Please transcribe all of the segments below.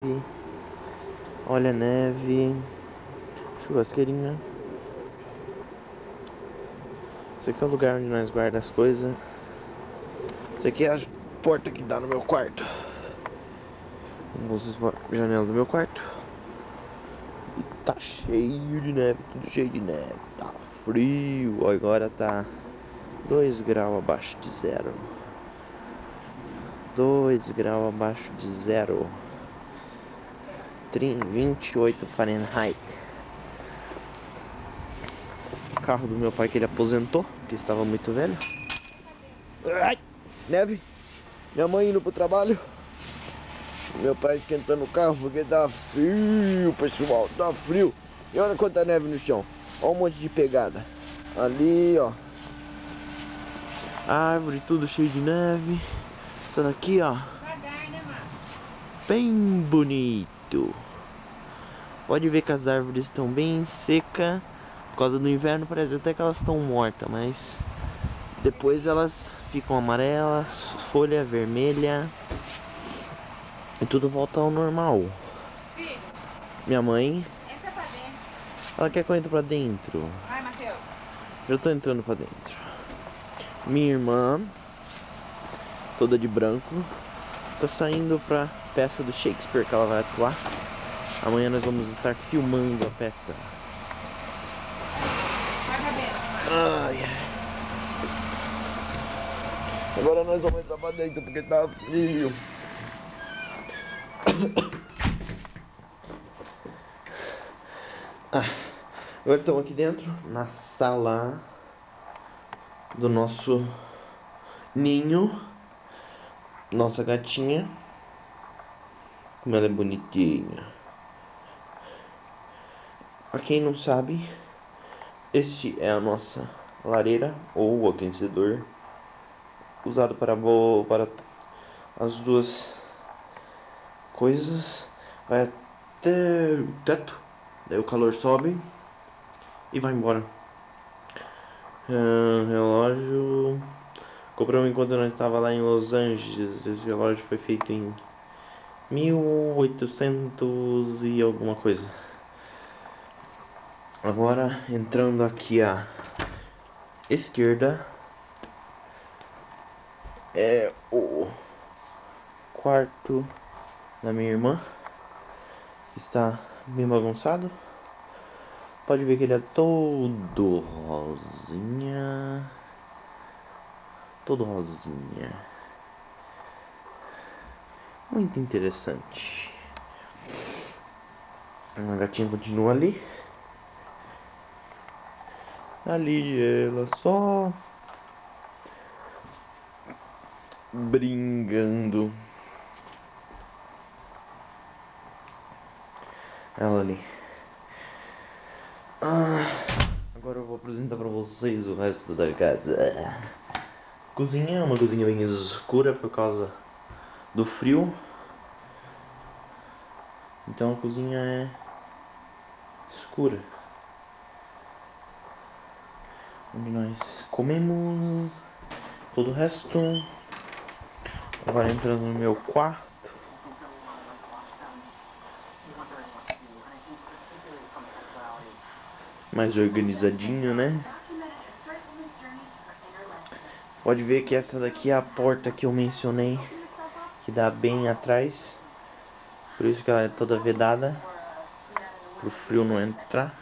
Olha a neve. Churrasqueirinha. Esse aqui é o lugar onde nós guardamos as coisas. Esse aqui é a porta que dá no meu quarto. Vamos a janela do meu quarto. E tá cheio de neve, tudo cheio de neve. Tá frio. Agora tá 2 graus abaixo de zero. 2 graus abaixo de zero. 28 Fahrenheit. O carro do meu pai que ele aposentou, porque estava muito velho. Ai, neve. Minha mãe indo pro trabalho. Meu pai esquentando o carro porque tá frio, pessoal, tá frio. E olha quanta neve no chão. Olha um monte de pegada. Ali, ó. Árvore, tudo cheio de neve. Essa daqui, ó. Bem bonito. Pode ver que as árvores estão bem secas. Por causa do inverno parece até que elas estão mortas, mas depois elas ficam amarelas, folha vermelha. E tudo volta ao normal. Filho, Minha mãe, entra pra dentro. ela quer que eu entre pra dentro. Vai, Matheus. Eu tô entrando pra dentro. Minha irmã, toda de branco, tá saindo pra peça do Shakespeare que ela vai atuar. Amanhã nós vamos estar filmando a peça. Vai pra dentro, Ai. Agora nós vamos entrar pra dentro porque tá frio. Agora estamos aqui dentro, na sala do nosso ninho. Nossa gatinha. Como ela é bonitinha. Pra quem não sabe, este é a nossa lareira ou aquecedor, usado para as duas coisas. Vai até o teto, daí o calor sobe e vai embora. Relógio compramos enquanto nós estava lá em Los Angeles. Esse relógio foi feito em 1800 e alguma coisa. Agora entrando aqui à esquerda é o quarto da minha irmã. Está bem bagunçado. Pode ver que ele é todo rosinha. Todo rosinha. Muito interessante. A gatinha continua ali. Ali ela só brincando. Ela ali. Agora eu vou apresentar pra vocês o resto da casa. Cozinha é uma cozinha bem escura por causa do frio. Então a cozinha é escura. Onde nós comemos. Todo o resto. Agora entrando no meu quarto. Mais organizadinho, né? Pode ver que essa daqui é a porta que eu mencionei, que dá bem atrás. Por isso que ela é toda vedada, para o frio não entrar.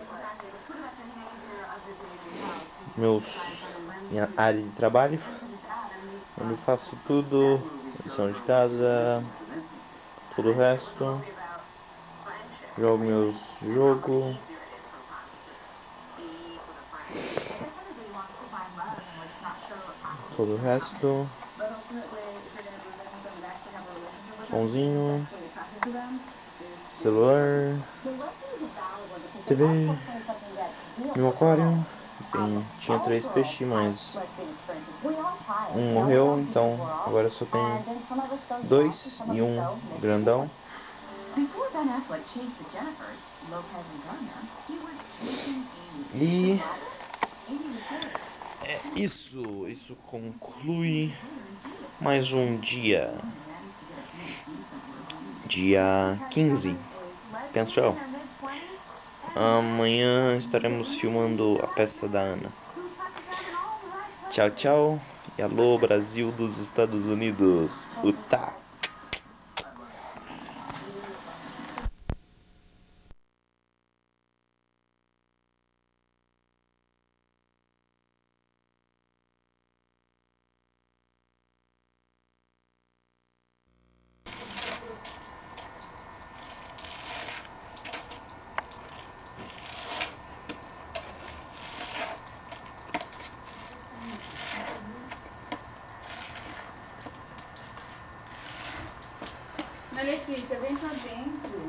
Minha área de trabalho, onde eu faço tudo, lição de casa, todo o resto. Jogo meus jogos. Todo o resto. Somzinho. Celular. TV. Meu aquário. Tinha 3 peixes, mas um morreu, então agora só tem 2 e um grandão. E isso conclui mais um dia. dia 15, penso eu. Amanhã estaremos filmando a peça da Ana. Tchau, tchau. E alô, Brasil dos Estados Unidos. Utah. Mas Letícia, vem pra dentro.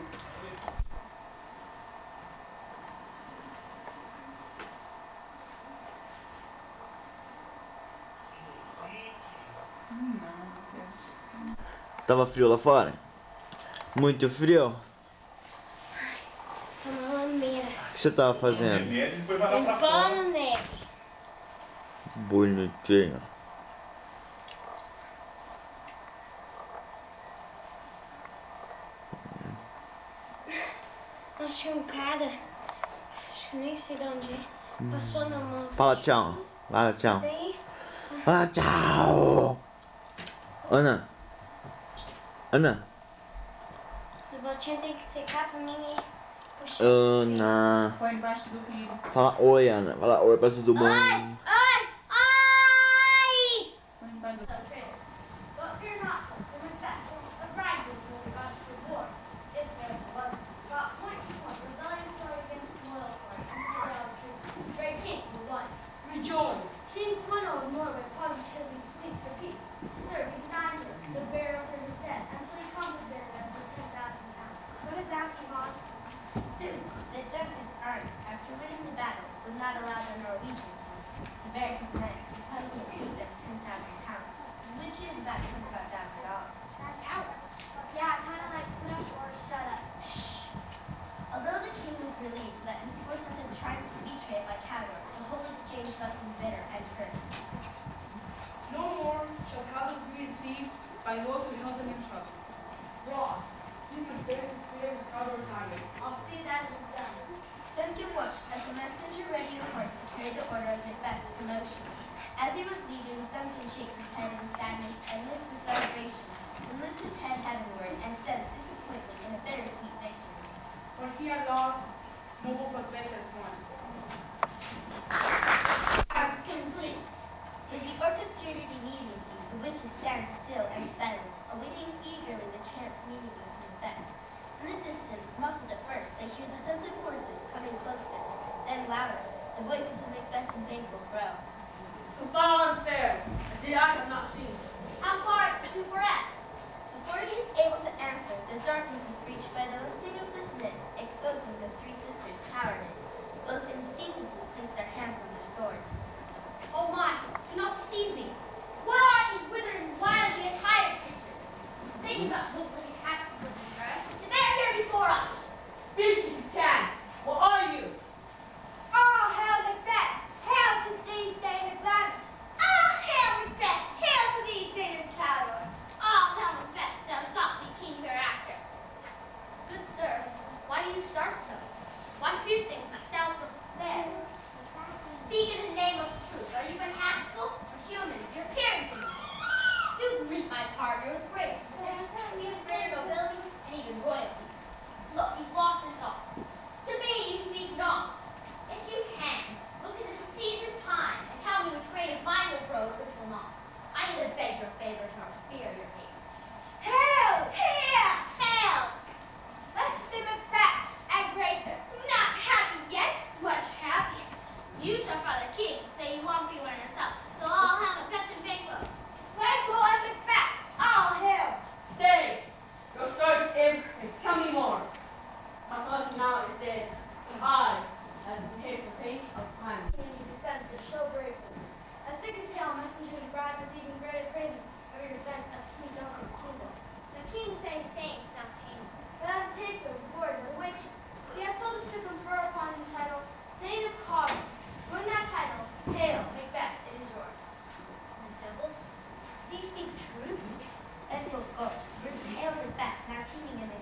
Tava frio lá fora? Muito frio? Tô na lameira. O que você tava fazendo? Vamos, neve. Bonitinho. Achei um cara. Acho que nem sei de onde é. Passou na mão. Fala tchau. Fala tchau. Daí, Fala tchau. Ana. Ana. essa botinha tem que secar pra mim ir. Puxa. Ana. Põe embaixo do vidro. Fala oi, Ana. Fala oi pra todo mundo. Ai! Ai! Ai! Põe embaixo do vidro. Well, you're not. It was that. The bride was when we got to the war. It was got point to point. Rebellion story against the loyal story. Great king who won. Rejoice. King Sweno of Norway positively pleads for peace. Sir, we denied him the burial for his death until he compensated us with 10,000 pounds. What is that, Yvonne? Soon, the Douglas army, after winning the battle, would not allow the Norwegians to bury his men until he had paid them 10,000 pounds, which is about $25,000. That's out. Yeah, kind of like put up or shut up. Shh. Although the king was relieved that his force wasn't trying to be betrayed by Cador, the whole exchange left him bitter and cursed. No more shall Caleb be deceived by those who held him in trust. Ross, you can bear his fear as Caleb retired. I'll see that it's done. Duncan watched as the messenger ready a horse to carry the order of Macbeth's promotion. As he was leaving, Duncan shakes his head in sadness and lifts the celebration, and lifts his head heavenward and says disappointment in a bittersweet victory. What he had lost, noble Macbeth has won. Arts complete. In the orchestrated immediacy, the witches stand still and silent, awaiting eagerly the chance meeting of Macbeth. In the distance, muffled at first, they hear the hooves of horses coming closer, then louder. The voices of Macbeth and Banquo grow. So foul and fair, a day I have not seen. How far to Forest? Before he is able to answer, the darkness is breached by the lifting of this mist, exposing the three sisters towered in. Both instinctively place their hands on their swords. Oh my, do not deceive me. What are these withered and wildly attired creatures? They do not look like inhabitants of the earth. And they are here before us. Speak if you can. What are you? Oh, hail Macbeth! Hail to thee, Dane of Glamis! Oh, hail Macbeth! Hail to thee, Dane of Cawdor! Oh, hail Macbeth! Thou shalt be king hereafter. Good sir, why do you start so? Why fear things thou so fair? Speak in the name of truth. Are you fantastical or human? Your appearance is you can read my partner with grace. We have greater nobility and even royalty. Look, he's lost his thought. To me you speak not. If you can, look into the seeds of time and tell me which grain of mine will grow, which will not. I neither beg your favors nor fear your hate. Hail! Hail! Hail! Let's do Macbeth and greater. Not happy yet, much happier. You shall father king, so you won't be one yourself. So I'll have Macbeth and Banquo. Banquo and Macbeth! I'll hail! Stay. Your story is incorrect. Tell me more. My husband now is dead. And I have prepared the fate of time. Community descends to show bravery. As thick as hail, messengers arrive with even greater praise every event of King Duncan's kingdom. The king says saints, not king. But as a taster, the boards are witch. He has told us to confer upon his title, Thane of Cawdor. Win that title, hail, Macbeth, it is yours. The temple? These speak truths? Then we'll go. Brings hail Macbeth, now teeming in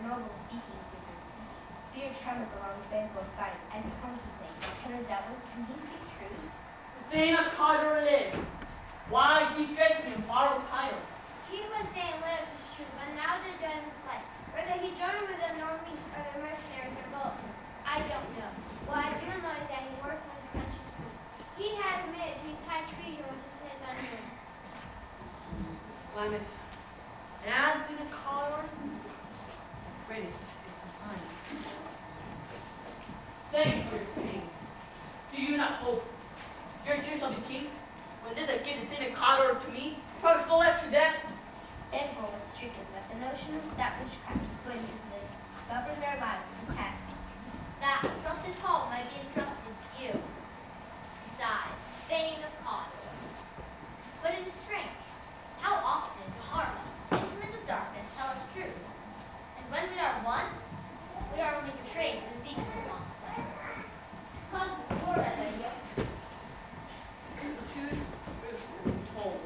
noble speaking to him. Fear trembles along Banquo's spine as he contemplates. Can the devil, can he speak truth? Athena Carter lives. Why do you dread him borrowed title? He was Dane lives is true, but now the judge is fled. Whether he joined with the Normies or the mercenaries or both, I don't know. What I do know is that he worked for his country's food. He had admitted to his high treason, which is his unknown. Clemens, and as to the collar, greatest is behind. Thank you for your pain. Do you not hope your dreams shall be king? When did they give the dinner collar to me? First no left to death. Banquo was stricken, but the notion that witchcraft was going to govern their lives through tests. That trusted home might be entrusted to you. Besides, Thane of Cawdor. But it is strange. How often do harmless, instruments of darkness tell us truths? And when we are one, we are only betrayed for the beacon of consequence. Come before us, Lydia. The truth is told.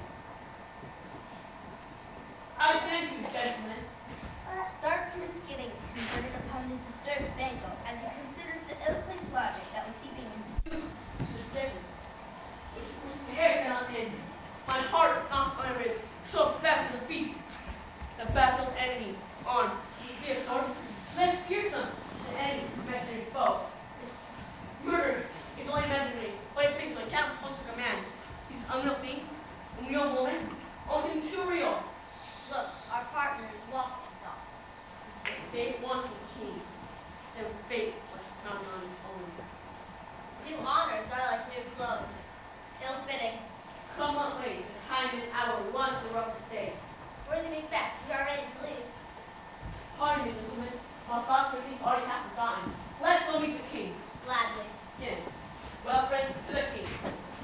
I thank you, gentlemen. Dark misgivings converted upon the disturbed Banquo as he considers the ill-placed logic that was seeping into The air cannot end. My heart not on it, so fast as the feet. The baffled enemy, armed, you see a sword? Let's pierce them. The enemy, imaginary foe. Murder is only imaginary, but it speaks like can't punch a command. These unreal things, in real moments, all seem too real. Look, our partner is walking up. If they want the king, then fate must come on its own. New honors are like new clothes. Ill-fitting. Come what may, the time and hour once the rough stay. Worthy Macbeth, we are ready to leave. Pardon me, gentlemen, my thoughts for things already half forgotten. Let's go meet the king. Gladly. Yes. Well, friends, to the king.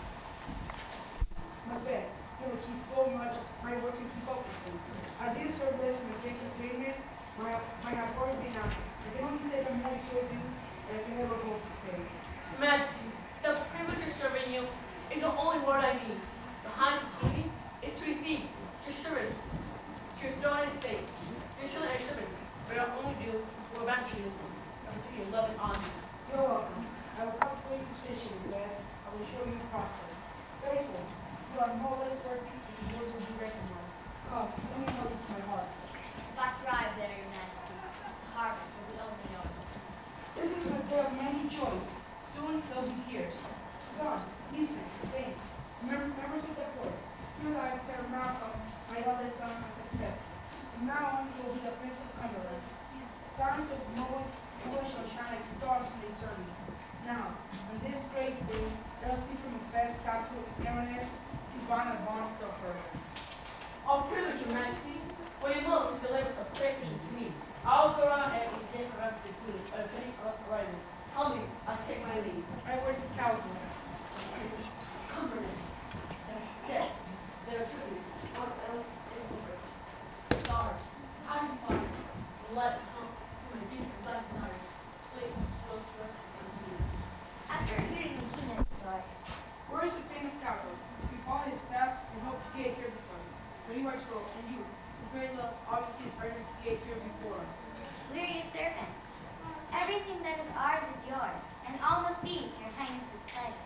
Macbeth, you will keep so much my work to keep up with him. I did serve less in the case of payment. My authority been out. I can only say I'm more sure of you, but I can never hope to pay. Majesty, the privilege of serving you is the only word I need. The highest duty is to receive your servants, to your throne and state. Your children and servants, but I only do will eventually continue love and honor. You're welcome. I will cultivate your position, Macbeth. I will show you prosper. Faithful, you are no less worthy if your words will be recognized. Come, let me help you to my heart. If I thrive there, Your Majesty, the harvest will be only yours. This is a day of many joys. Soon they'll be tears. Son, Eastman, Thane, members of the court, here I declare Malcolm, my eldest son, a successor. From now on, he will be the Prince of Cumberland. Sons of Noah shall shine like stars when they serve me. Now, on this great day, let us leave from Macbeth's castle in Inverness to bind a bond still further. All privilege, Your Majesty. When you will, you deliver a papers to me. I'll go around and present the rest of the food, but if any arrival, tell me, I'll take my leave. I work the California. Cumberland. Yes, there are tributes. Once else is over. Stars, hiding fire, let it come to my deep and black desires. Sleep, close to us, unseen. After hearing the king's story, Where is the Thane of California? We follow his path and hope to get here before him. But you are slow, and you, with great love, obviously is ready to get here before us. we are your servants. Everything that is ours is yours, and all must be to your highness's pleasure.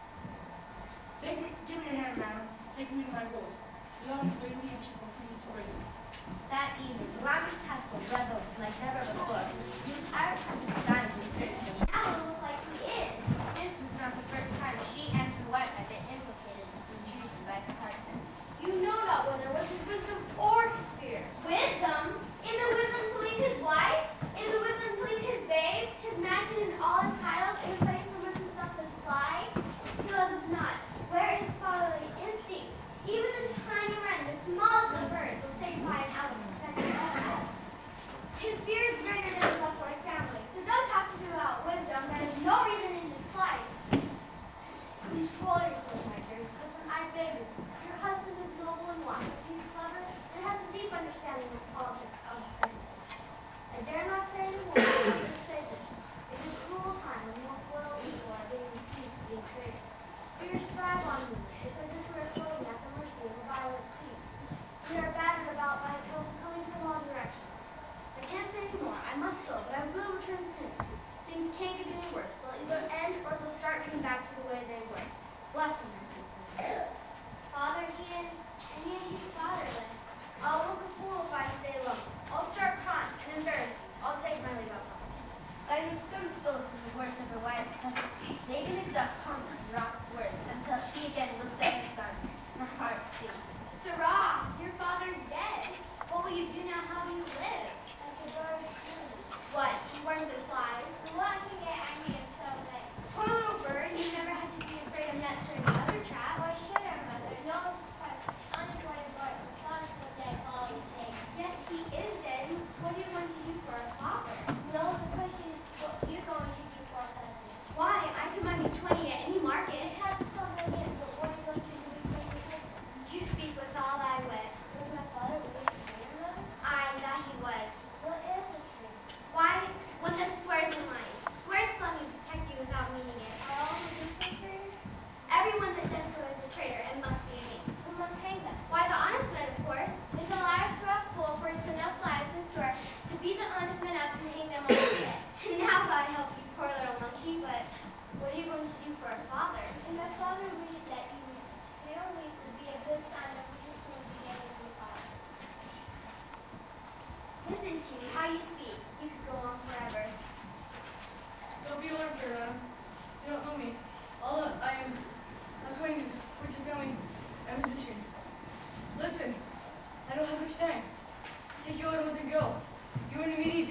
Give me your hand, madam. Take me to my rose. Love me greatly and shall continue to raise me. That evening, the largest castle reveled like never before. The entire country began to search him. Now it looked like he is. This was not the first time she and her wife had been implicated in treason by her husband. You know not whether it was his wisdom or his fear. Wisdom? In the wisdom to leave his wife? In the wisdom to leave his babes? His majesty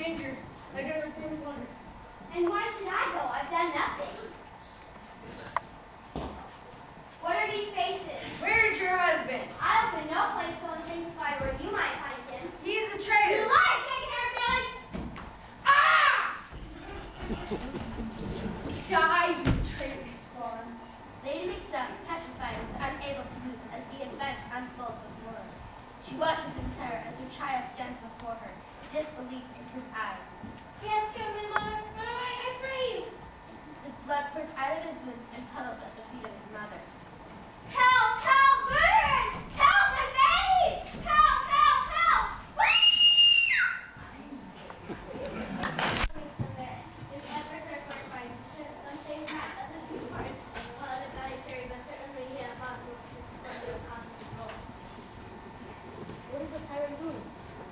danger. I got her through water. And why should I go? I've done nothing. What are these faces? Where is your husband? I open no place so identify where you might find him. He is a You traitor. lie, second-hair villain! Ah! Die, you traitor spawn. Lady Macbeth, petrified, was unable to move as the event unfolded before her. She watches in terror as her child stands before her, disbelief in his eyes. He has killed my mother. Run away, I pray you. His blood pours out of his wounds and puddles at the feet of his mother. Help! Help! Burn! Help my baby! Help! Help! Help! His efforts are horrifying. Some things not others too hard. While the body theory, but certainly he had possible to support those constant control. What is the tyrant doing?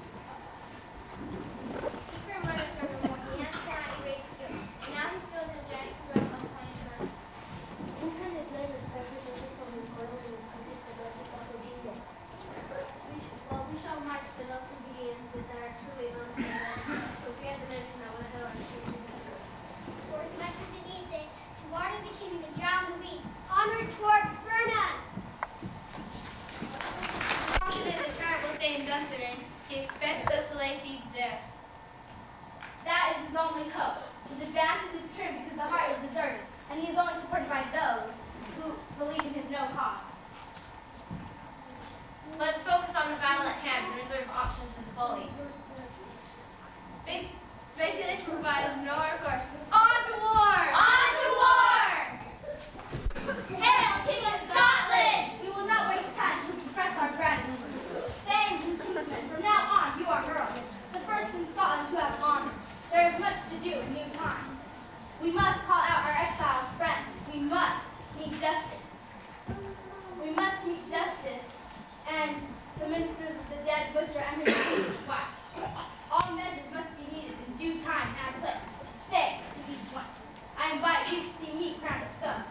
Secret murders are removed. The ant cannot erase guilt. And now he feels a giant threat of punishment. Who can his name is precious from his brother and conquist the Duchess of Bohemia? We shall march to those obedience that are truly unfair. So fear the nation that will hell our shame. For as much as it needs it, to water the kingdom and drown the weak, onward toward Vernon! After this incredible day in Dunsinane, he expects us to lay siege there. That is his only hope. His advantage is trim because the heart is deserted, and he is only supported by those who believe in his no cause. Let's focus on the battle at hand and reserve options to the fully. Big speculation provides no recourse. On to war! On to war! Hail, King of Scotland! We will not waste time to express our gratitude. Thank you, kinsmen. From now on, you are heralds, the first in Scotland to have honor. There is much to do in new times. We must call out our exiles friends. We must meet justice. We must meet justice and the ministers of the dead butcher and his foolish wife. All measures must be needed in due time and place. Stay to each one. I invite you to see me crowned as son.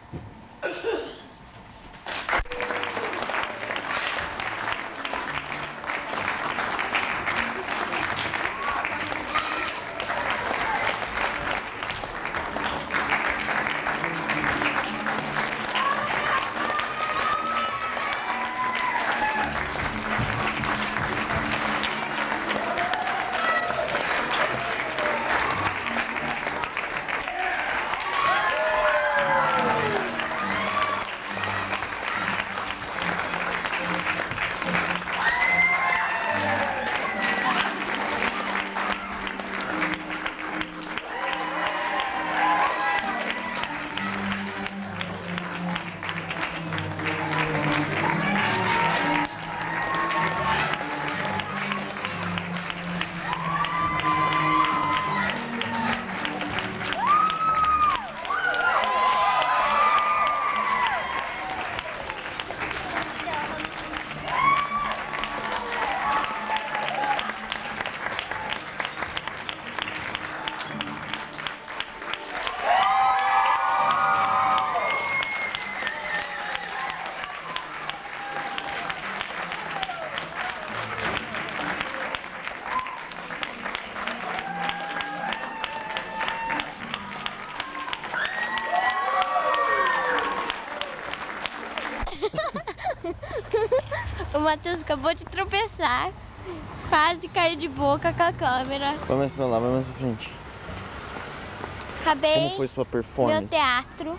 O Matheus acabou de tropeçar, quase caiu de boca com a câmera. Vai mais pra lá, vai mais pra frente. Acabei Como foi sua performance? meu teatro.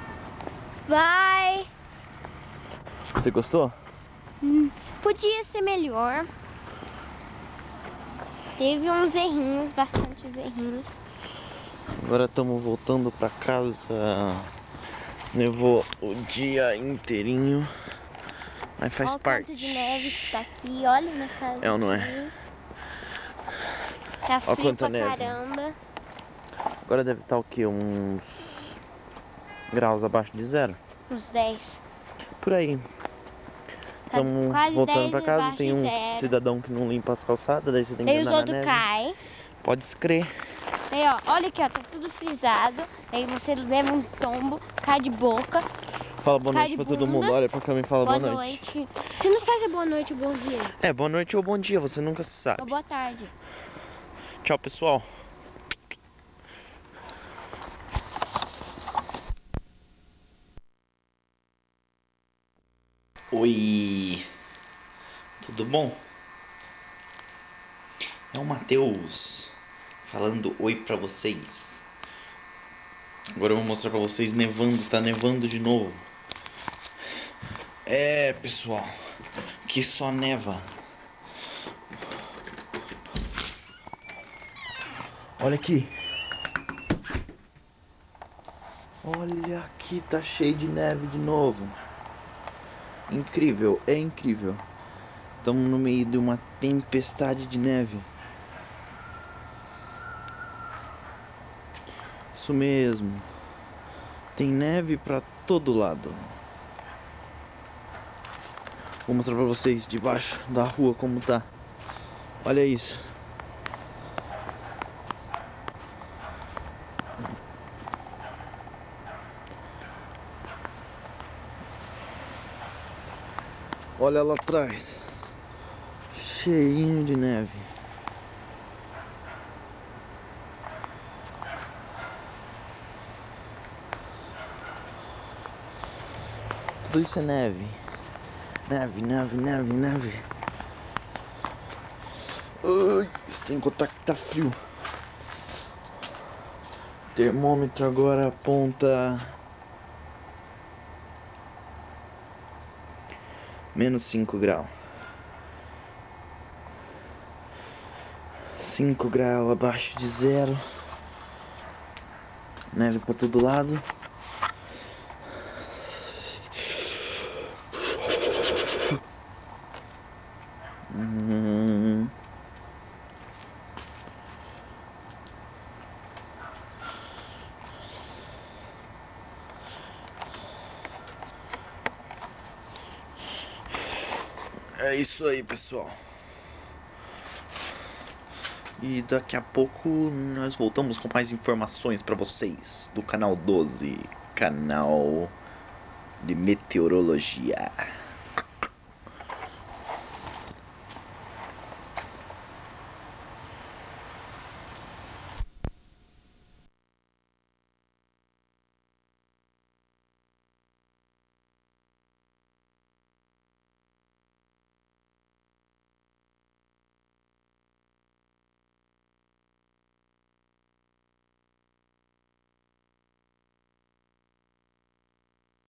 Vai! Você gostou? Podia ser melhor. Teve uns errinhos, bastantes errinhos. Agora estamos voltando pra casa. Nevou o dia inteirinho. Mas faz Olha parte. o canto de neve que tá aqui, olha na casa. É ou não é? Tá frio quanta pra neve. caramba. Agora deve estar o quê? Uns graus abaixo de zero? Uns 10. Por aí. Tá Estamos quase voltando 10 pra casa. abaixo Tem de uns zero. cidadão que não limpa as calçadas, daí você tem que Daí os andar na outros neve. caem. Pode escrever. Aí, ó, olha aqui, ó, tá tudo frisado. Aí você leva um tombo, cai de boca. Fala boa Cai noite de pra todo bunda. mundo. Olha pra câmera e fala Boa boa noite. noite. Você não sabe se é boa noite ou bom dia. É, boa noite ou bom dia, você nunca se Ou sabe. boa tarde. Tchau, pessoal. Oi, tudo bom? É o Matheus falando oi pra vocês. Agora eu vou mostrar pra vocês nevando, tá nevando de novo. É, pessoal, que só neva. Olha aqui. Olha aqui, tá cheio de neve de novo. Incrível, é incrível. Estamos no meio de uma tempestade de neve. Isso mesmo. Tem neve pra todo lado. Vou mostrar pra vocês debaixo da rua como tá. Olha isso. Olha lá atrás. Cheinho de neve. Tudo isso é neve. Neve, neve, neve, neve. Ai, tem que contar que tá frio. O termômetro agora aponta -5 graus. 5 graus abaixo de zero. Neve pra todo lado. É isso aí, pessoal. E daqui a pouco nós voltamos com mais informações para vocês do canal 12, canal de meteorologia.